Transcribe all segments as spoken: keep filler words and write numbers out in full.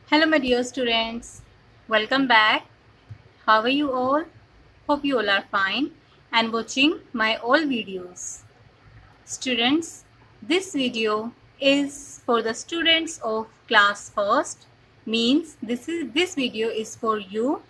Hello my dear students, welcome back. How are you all? Hope you all are fine and watching my all videos. Students, this video is for the students of class first, means this is this video is for you.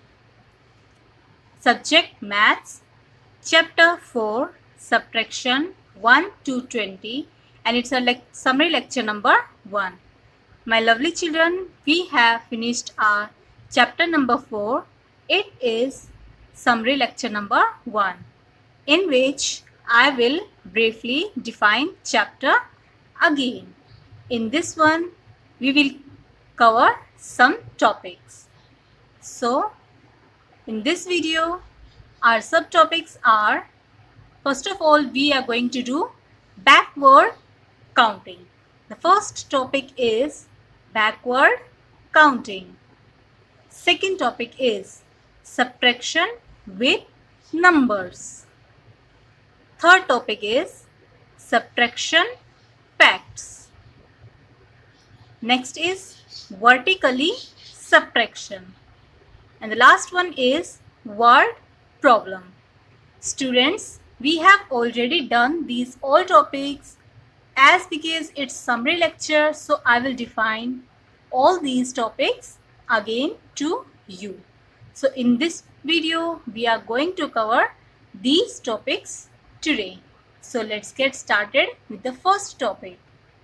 Subject Maths, Chapter four, Subtraction one to twenty, and it's a le- summary lecture number one. My lovely children, we have finished our chapter number four. It is summary lecture number one, in which I will briefly define chapter again. In this one, we will cover some topics. So, in this video, our subtopics are, first of all, we are going to do backward counting. The first topic is backward counting. Second topic is subtraction with numbers. Third topic is subtraction facts. Next is vertically subtraction. And the last one is word problem. Students, we have already done these all topics. As because it's summary lecture, so I will define all these topics again to you. So in this video, we are going to cover these topics today. So let's get started with the first topic.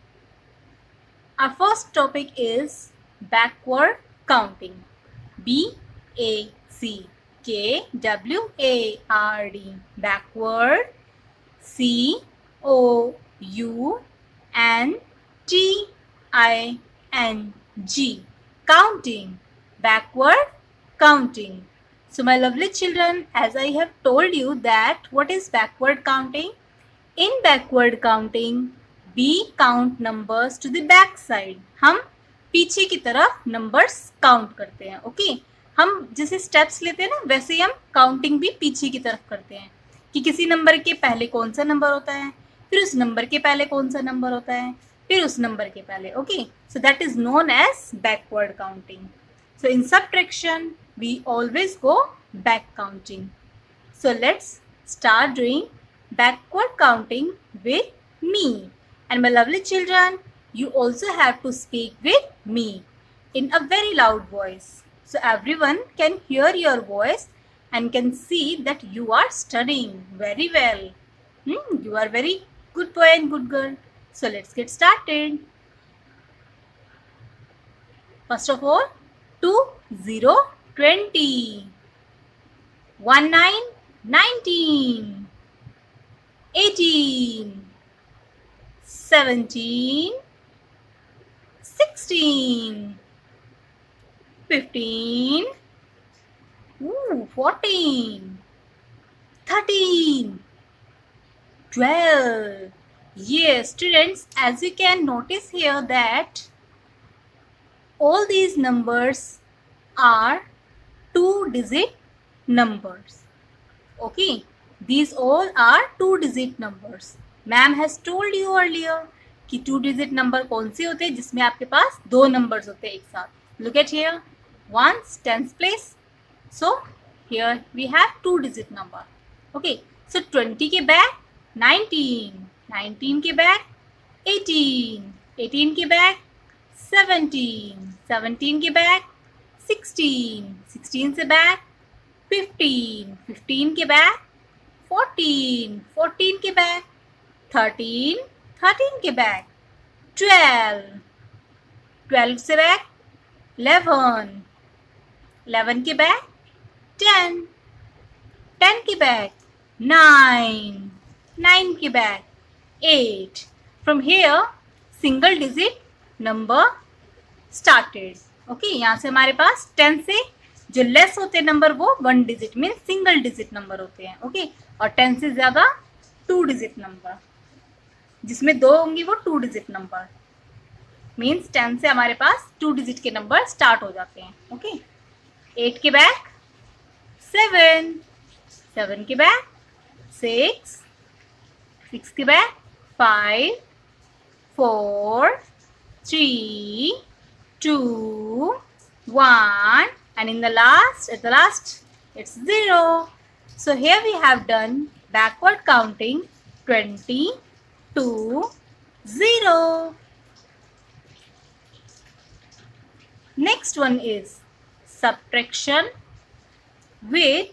Our first topic is backward counting. B A C K W A R D. Backward. C O U N T I N G. Counting. Backward counting. So my lovely children, as I have told you that what is backward counting? In backward counting, we count numbers to the back side. हम पीछे की तरफ numbers count करते हैं. Okay, हम जैसे steps लेते हैं ना, वैसे ही हम counting भी पीछे की तरफ करते हैं कि किसी नंबर के पहले कौन सा नंबर होता है, फिर उस नंबर के पहले कौन सा नंबर होता है, फिर उस नंबर के पहले. Okay, so that is known as backward counting. So in subtraction we always go back counting. So let's start doing backward counting with me. And my lovely children, you also have to speak with me in a very loud voice, so everyone can hear your voice and can see that you are studying very well. Hmm, you are very good boy and good girl. So let's get started. First of all, two, zero, twenty. One, nine, nineteen. Eighteen. Seventeen. Sixteen. Fifteen. Ooh, fourteen. Thirteen. twelve. Yes, students, as you can notice here that all these numbers are two digit numbers. Okay, these all are two digit numbers. Ma'am has told you earlier कि two digit number कौन से होते हैं जिसमें आपके पास दो numbers होते हैं एक साथ. Look at here, ones, tens place. So here we have two digit number. Okay, so twenty के back nineteen, nineteen के back eighteen, eighteen के back seventeen, seventeen के back sixteen, sixteen से back fifteen, fifteen के back fourteen, fourteen के back thirteen, thirteen के back twelve, twelve से back eleven, eleven के back ten, ten के back nine, nine के back eight. From here single digit number started. Okay, यहाँ से हमारे पास ten से जो लेस होते हैं नंबर वो वन डिजिट में सिंगल डिजिट नंबर होते हैं. ओके, और ten से ज्यादा टू डिजिट नंबर, जिसमें दो होंगी वो two digit number. Means ten से हमारे पास टू डिजिट के नंबर स्टार्ट हो जाते हैं. ओके, eight के बैक seven, seven के बैक six, six के back five, four, three, two, one, and in the last, at the last, it's zero. So here we have done backward counting twenty to zero. Next one is subtraction with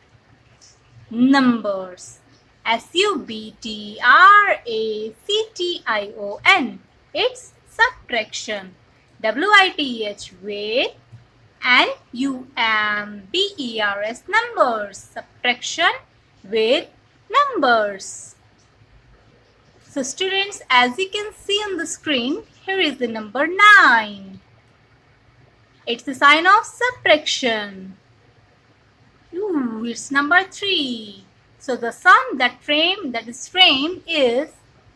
numbers. S U B T R A C T I O N. It's subtraction. W I T H with N U M B E R S, numbers. Subtraction with numbers. So students, as you can see on the screen, here is the number nine. It's the sign of subtraction. Ooh, it's number three. So the sum that frame that is framed is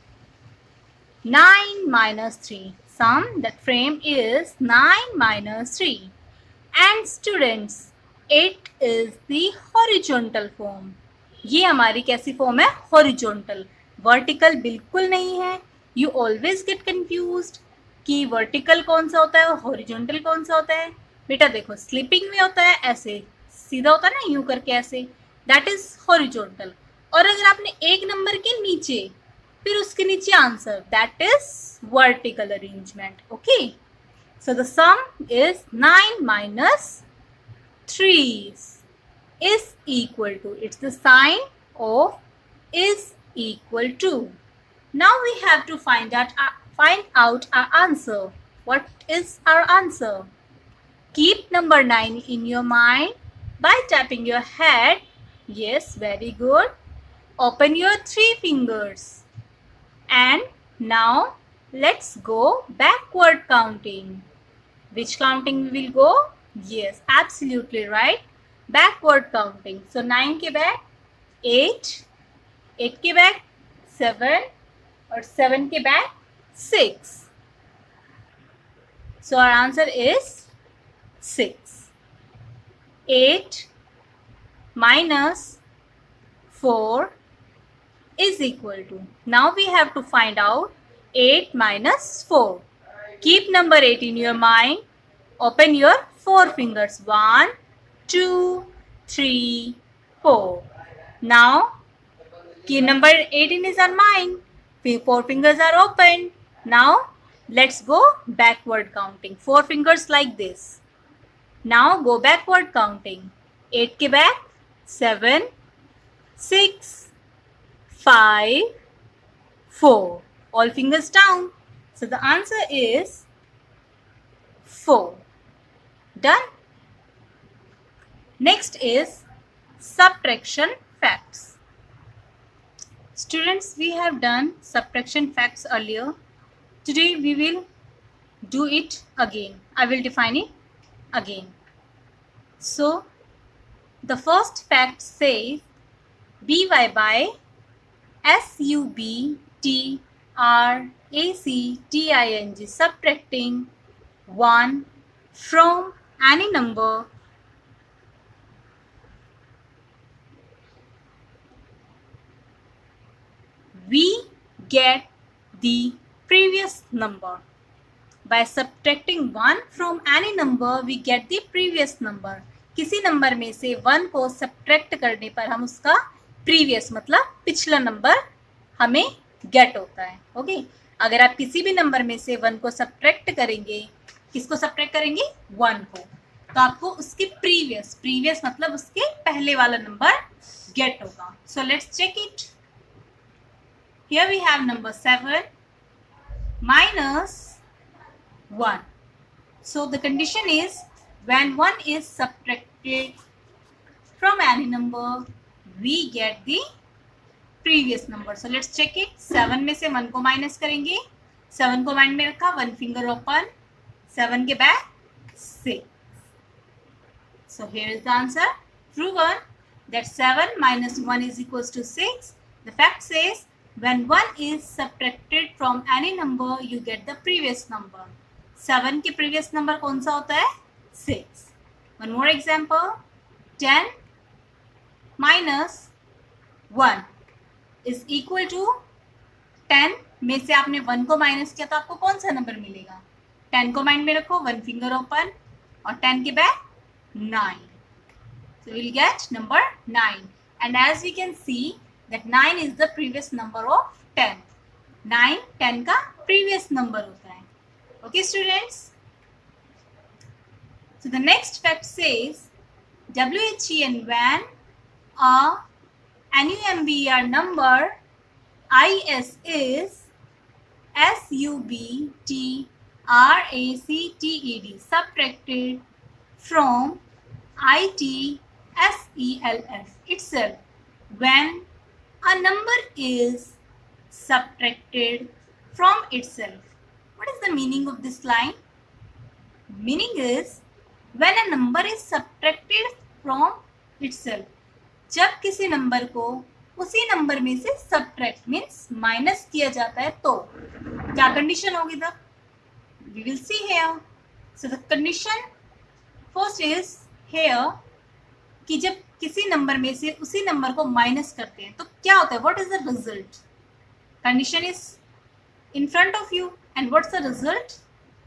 nine minus three. Sum that frame is nine minus three. And students, it is the horizontal form. ये हमारी कैसी form है? Horizontal. Vertical बिल्कुल नहीं है. You always get confused कि vertical कौन सा होता है और हॉरिजॉन्टल कौन सा होता है. बेटा देखो, स्लीपिंग में होता है ऐसे सीधा होता है ना, यूं करके ऐसे, दैट इज हॉरिजॉन्टल. और अगर आपने एक नंबर के नीचे फिर उसके नीचे answer, that is vertical arrangement. Okay, so the sum is nine minus three is equal to, it's the sign of is equal to. Now we have to find out uh, find out our answer. What is our answer? Keep number nine in your mind by tapping your head. Yes, very good. Open your three fingers. And now let's go backward counting. Which counting we will go? Yes, absolutely right. Backward counting. So nine के back eight, eight के back seven, और seven के back six. So our answer is six. eight minus four is equal to. Now we have to find out eight minus four. Keep number eight in your mind. Open your four fingers. one, two, three, four. Now, key number eighteen is our mind. Four fingers are open. Now, let's go backward counting. Four fingers like this. Now, go backward counting. eight ke back, seven, six, five, four. All fingers down. So, the answer is four. Done? Next is subtraction facts. Students, we have done subtraction facts earlier. Today we will do it again. I will define it again. So, the first fact says by by S U B T R A C T I N G, subtracting one from any number we get the previous number. By subtracting one from any number, we get the previous number. किसी number में से one को subtract करने पर हम उसका previous मतलब पिछला नंबर हमें गेट होता है. Okay okay? अगर आप किसी भी नंबर में से वन को सब्ट्रैक्ट करेंगे, किसको सब्ट्रैक्ट करेंगे? वन को, तो आपको उसके प्रीवियस प्रीवियस मतलब उसके पहले वाला नंबर गेट होगा. So let's check it. Here we have number seven minus one. So the condition is when one is subtracted from any number, we get the previous number. So let's check it. seven में से one को minus करेंगे. seven को mind में रखा, one finger open. seven के back six. So here is the answer. Proven that seven minus one is equals to six. The fact says when one is subtracted from any number, you get the previous number. seven के previous number कौन सा होता है? six. One more example. ten minus one is equal to ten. में से आपने one को minus किया तो आपको कौन सा नंबर मिलेगा? ten को माइंड में रखो, one finger open. और टेन के back nine. So we'll get number nine. And as we can see that nine is the previous number of ten. nine ten का previous number होता है. Okay students? So the next fact says W H E N when a number number I S is S U B T R A C T E D subtracted from I T S E L F itself. When a number is subtracted from itself. What is the meaning of this line? Meaning is when a number is subtracted from itself. जब किसी number को उसी number में से subtract means minus किया जाता है तो क्या कंडीशन होगी तब? We will see here. So the condition first is here कि जब किसी नंबर में से उसी नंबर को माइनस करते हैं तो क्या होता है? What is the result? Condition is in front of you and what's the result?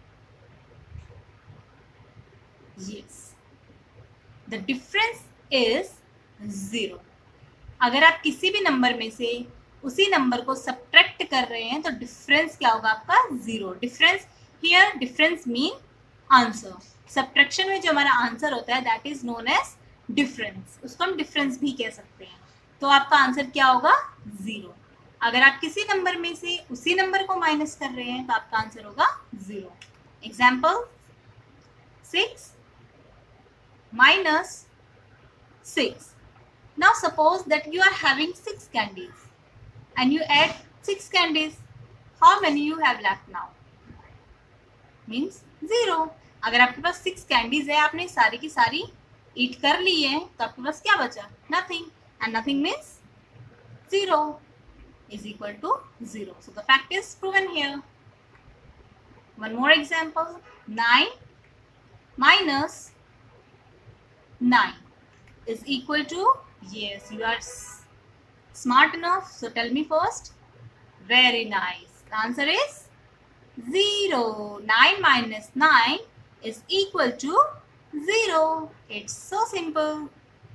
Yes, the difference is zero. अगर आप किसी भी नंबर में से उसी नंबर को सब्ट्रैक्ट कर रहे हैं तो डिफरेंस क्या होगा आपका? Zero. Difference here difference mean answer. Subtraction में जो हमारा आंसर होता है that is known as difference. उसको हम डिफरेंस भी कह सकते हैं. तो आपका आंसर क्या होगा? जीरो. अगर आप किसी नंबर में से उसी नंबर को माइनस कर रहे हैं तो आपका आंसर होगा zero. Example six minus six. Now suppose that you are having six candies and you add six candies. How many you have left now? Means zero. अगर आपके पास six candies है, आपने सारी की सारी eat कर ली है, तो आपके पास क्या बचा? Nothing. And nothing means zero is equal to zero. So the fact is proven here. One more example. nine minus nine is equal to, yes, you are smart enough, so tell me first. Very nice. The answer is zero. nine minus nine is equal to zero. It's so simple.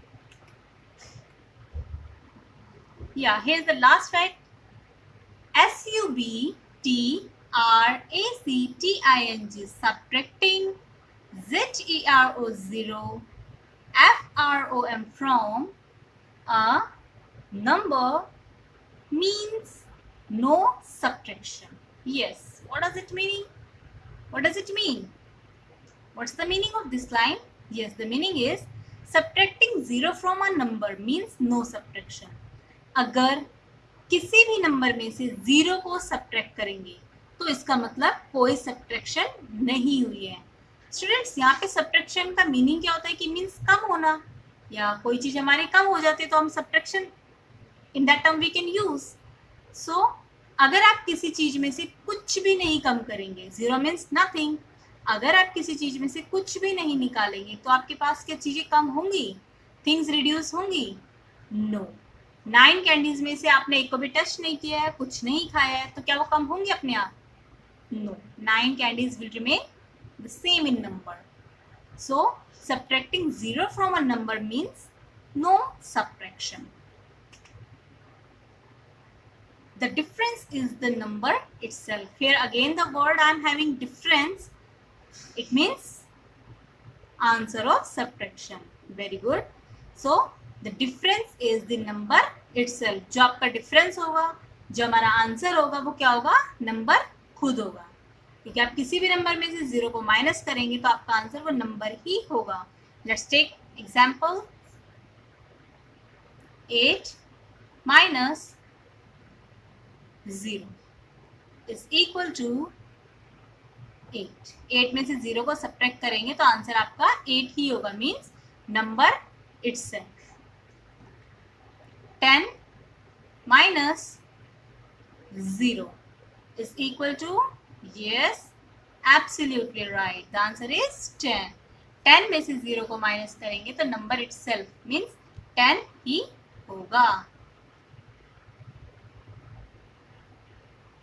Yeah, here's the last fact. S U B T R A C T I N G subtracting Z E R O zero F R O M from a number means no subtraction. Yes. What does it mean? What does it mean? What's the meaning of this line? Yes, the meaning is subtracting zero from a number means no subtraction. अगर किसी भी number में से zero को subtract करेंगे तो इसका मतलब कोई सब्ट्रैक्शन नहीं हुई है. स्टूडेंट्स, यहाँ पे सब्ट्रैक्शन का मीनिंग क्या होता है कि मीन्स कम होना, या कोई चीज़ हमारी कम हो जाती है तो हम subtraction in that term we can use. So अगर आप किसी चीज़ में से कुछ भी नहीं कम करेंगे, जीरो मीन्स नथिंग, अगर आप किसी चीज़ में से कुछ भी नहीं निकालेंगे तो आपके पास क्या चीज़ें कम होंगी? थिंग्स रिड्यूस होंगी? नो. नाइन कैंडीज में से आपने एक को भी टच नहीं किया है, कुछ नहीं खाया है, तो क्या वो कम होंगे अपने आप? No. Nine candies will remain the same in number. So subtracting zero from a number means no subtraction. The difference is the number itself. Here again the word I am having difference. It means answer of subtraction. Very good. So the difference is the number itself. जो आपका difference होगा, जो हमारा answer होगा वो क्या होगा? Number खुद होगा. क्योंकि आप किसी भी नंबर में से जीरो को माइनस करेंगे तो आपका आंसर वो नंबर ही होगा. Let's take example. Eight minus zero is equal to eight. Eight में से जीरो को सब्ट्रैक्ट करेंगे तो आंसर आपका एट ही होगा, means number itself. Ten minus zero is equal to, yes, absolutely right. The answer is ten. ten में से जीरो को माइनस करेंगे तो नंबर itself means ten ही होगा.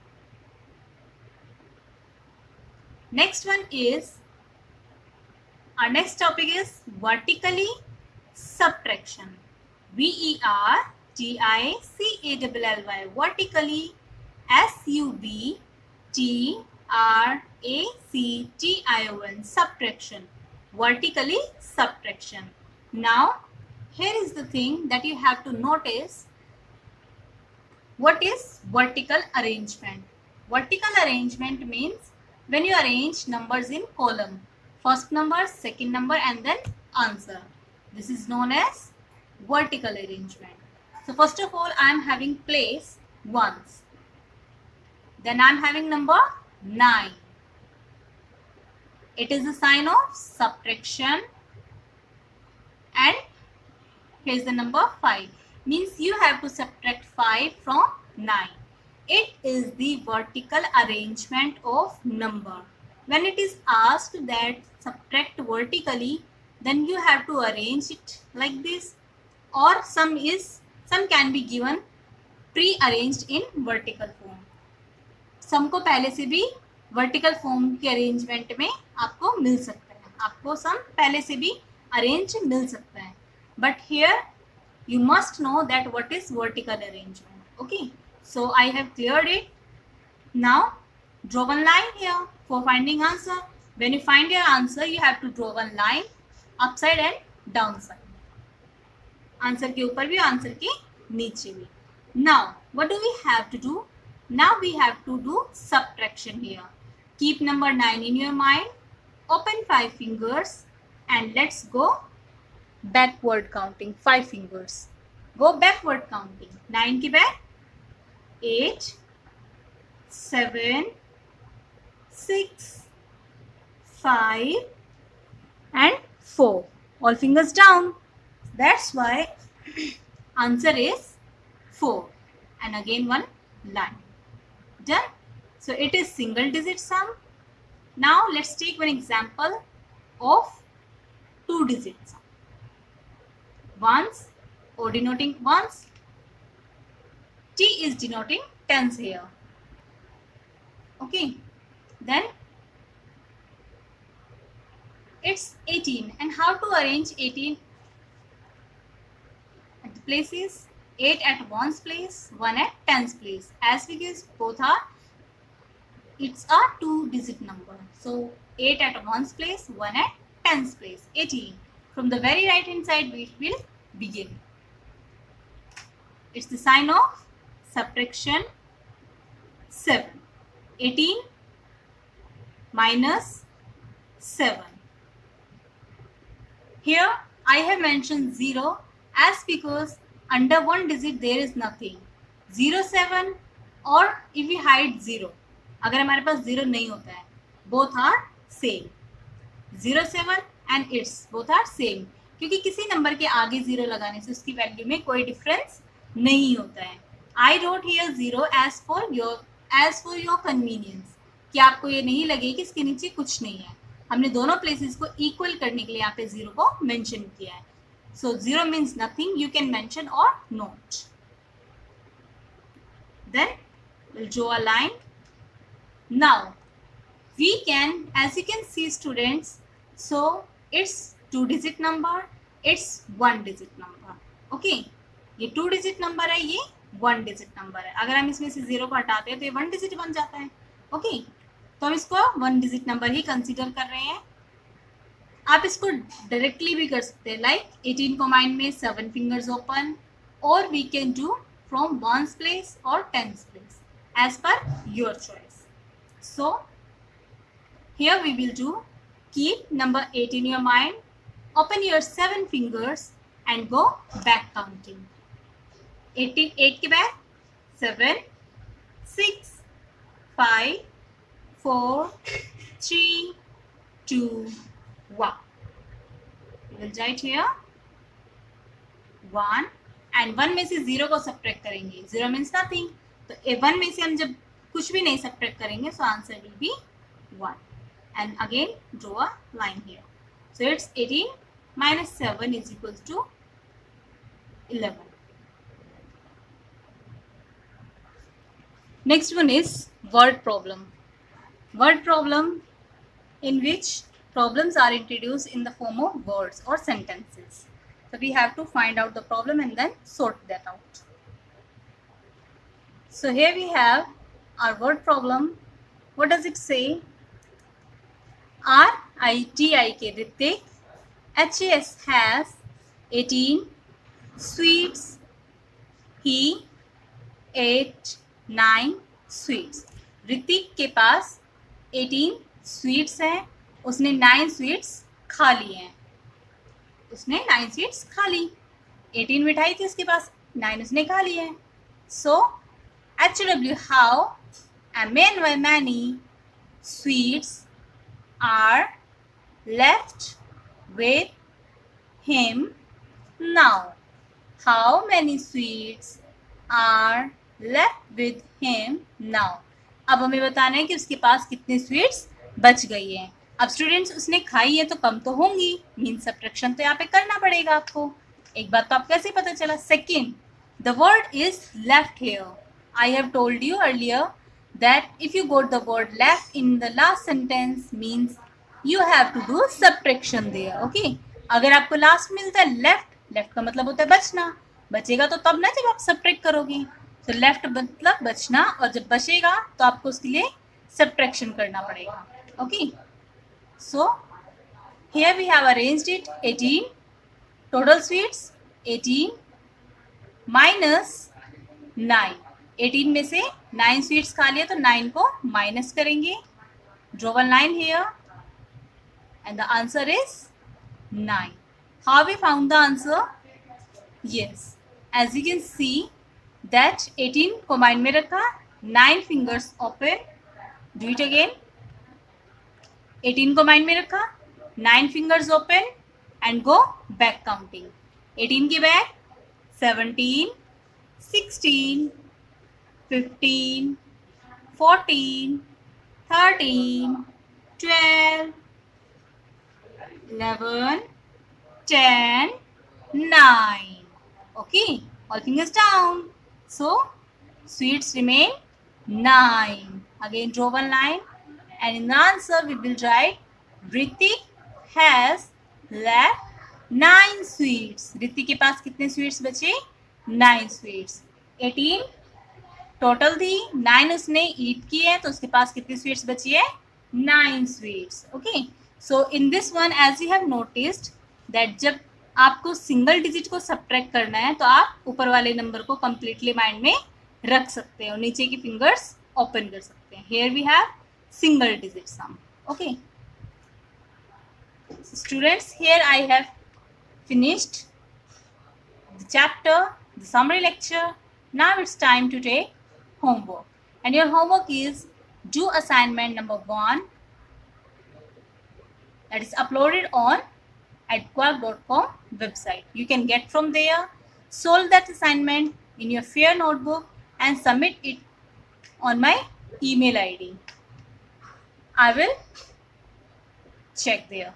Next one is Our next topic is vertically subtraction. V E R T I C A L L Y. Vertically. S U B T R A C T I O N. Subtraction. Vertically subtraction. Now, here is the thing that you have to notice. What is vertical arrangement? Vertical arrangement means when you arrange numbers in column. First number, second number, and then answer. This is known as vertical arrangement. So first of all, I am having place ones. Then I am having number nine. It is a sign of subtraction. And here is the number five. Means you have to subtract five from nine. It is the vertical arrangement of number. When it is asked that subtract vertically, then you have to arrange it like this, or some is some can be given pre-arranged in vertical form. सम को पहले से भी vertical form के arrangement में आपको मिल सकता है, आपको सम पहले से भी अरेंज मिल सकता है. But here you must know that what is vertical arrangement. Okay, so I have cleared it. Now draw one line here for finding answer. When you find your answer, you have to draw one line upside and downside. Answer के ऊपर भी, answer के नीचे भी. Now what do we have to do? Now we have to do subtraction here. Keep number nine in your mind. Open five fingers and let's go backward counting. Five fingers. Go backward counting. Nine के back. Eight, seven, six, five, and four. All fingers down. That's why answer is four. And again one line. Done. So it is single digit sum. Now let's take one example of two digit sum. Ones, O denoting ones, T is denoting tens here. Okay, then it's eighteen. And how to arrange eighteen? At the places eight at ones place, one at tens place. As because both are, it's a two digit number. So eight at ones place, one at tens place. eighteen. From the very right hand side we will begin. It's the sign of subtraction. Seven. eighteen minus seven. Here I have mentioned zero as because under one digit there is nothing. Zero seven or if we hide zero. अगर हमारे पास zero नहीं होता है, both are same. Zero seven and its both are same. क्योंकि किसी number के आगे zero लगाने से उसकी वैल्यू में कोई डिफरेंस नहीं होता है. I wrote here zero as for your as for your convenience. कि आपको ये नहीं लगे कि इसके नीचे कुछ नहीं है. हमने दोनों प्लेसेस को इक्वल करने के लिए यहाँ पे जीरो को मेंशन किया है. So zero means nothing. You can mention or not. Then we'll draw a line. Now we can, as you can see students, so it's two digit number, it's one digit number. Okay, ये two digit number है, ये one digit number है. अगर हम इसमें से zero को हटाते हैं तो ये one digit बन जाता है. Okay, तो हम इसको one digit number ही consider कर रहे हैं. आप इसको डायरेक्टली भी कर सकते हैं, लाइक eighteen को माइंड में seven fingers open, और we can do from ones place or tens place as per your choice. So here we will do, keep number eight in your mind, open your seven fingers and go back counting. eighteen, eight के back, seven, six, five, four, three, two, one. We will write here one and one में से zero को subtract करेंगे. Zero means nothing. तो a one में से हम जब कुछ भी नहीं subtract करेंगे, so answer will be one. And again draw a line here. So it's eighteen minus seven is equals to eleven. Next one is word problem. Word problem in which problems are introduced in the form of words or sentences. So we have to find out the problem and then sort that out. So here we have our word problem. What does it say? R I T I K, Ritik. H A S has eighteen sweets. He ate nine sweets. Hrithik के पास eighteen sweets हैं, उसने nine sweets खा लिए हैं. उसने nine sweets खा ली. eighteen मिठाई थी उसके पास, nine उसने खा लिए हैं. So H W, how M N Y, many sweets are left with him now. How many sweets are left with him now? अब हमें बताना है कि उसके पास कितने स्वीट्स बच गई हैं. अब स्टूडेंट्स उसने खाई है तो कम तो होंगी, मीन सब्ट्रैक्शन तो यहाँ पे करना पड़ेगा आपको. एक बात तो आप कैसे पता चला? Second, the word is left here. I have told you earlier that if you got the word left in the last sentence means you have to do subtraction there. okay, अगर आपको लास्ट मिलता है left, left का मतलब होता है बचना. बचेगा तो तब ना जब आप सब्ट्रैक्ट करोगे. तो लेफ्ट मतलब बचना, और जब बचेगा तो आपको उसके लिए सब्ट्रैक्शन करना पड़ेगा. Okay, so here we have arranged it. eighteen total sweets, eighteen minus nine. eighteen में से nine स्वीट्स खा लिए तो nine को माइनस करेंगे. Draw one line here and the answer is nine. How we found the answer? Yes, as you can see that eighteen को mind में रखा, nine fingers open. Do it again. eighteen को mind में रखा, nine fingers open and go back counting. eighteen के back seventeen, sixteen, fifteen, fourteen, thirteen, twelve, eleven, ten, nine. Okay, all fingers down. So sweets remain nine. Again draw one line and in the answer we will write Ritik has left nine sweets. Ritik के पास कितने sweets बचे? nine sweets. eighteen total थी, nine उसने ईट की है तो उसके पास कितनी स्वीट्स बची है? nine sweets. Okay, so in this one as you have noticed that जब आपको सिंगल डिजिट को सब्ट्रैक्ट करना है तो आप ऊपर वाले नंबर को कंप्लीटली माइंड में रख सकते हैं और नीचे की फिंगर्स ओपन कर सकते हैं. Here we have single digit sum. Okay students, here I have finished the chapter, the summary lecture. Now it's time to take homework, and your homework is do assignment number one that is uploaded on edquark dot com website. You can get from there. Solve that assignment in your fair notebook and submit it on my email I D. I will check there.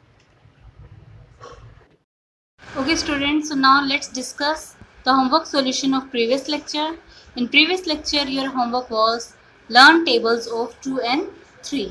Okay students, so now let's discuss the homework solution of previous lecture. In previous lecture your homework was learn tables of two and three.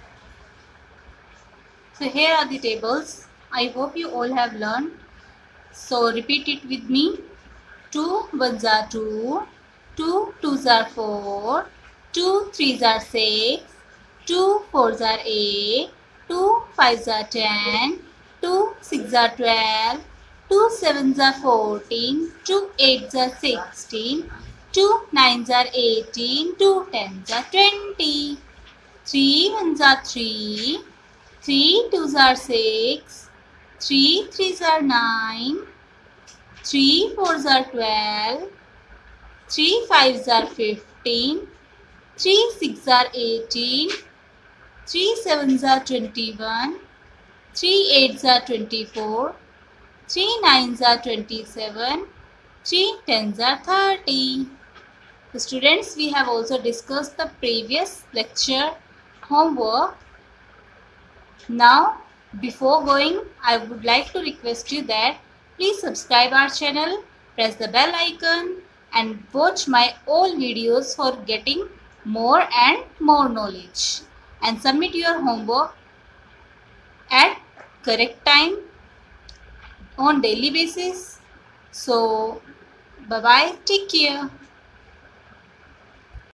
So here are the tables. I hope you all have learned. So repeat it with me. two ones are two, two twos are four, two threes are six, two fours are eight, two fives are ten, two sixes are twelve, two sevens are fourteen, two eights are sixteen, two nines are eighteen, two tens are twenty, three ones are three, three twos are six, three threes are nine, three fours are twelve, three fives are fifteen, three sixes are eighteen, three sevens are twenty-one, three eights are twenty-four, three nines are twenty-seven, three tens are thirty. So students, we have also discussed the previous lecture homework. Now before going, I would like to request you that please subscribe our channel, press the bell icon and watch my all videos for getting more and more knowledge, and submit your homework correct time on daily basis. So bye bye, take care.